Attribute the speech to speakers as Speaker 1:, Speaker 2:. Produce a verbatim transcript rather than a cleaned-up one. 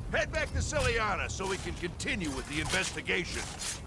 Speaker 1: Head back to Ciliana so we can continue with the investigation.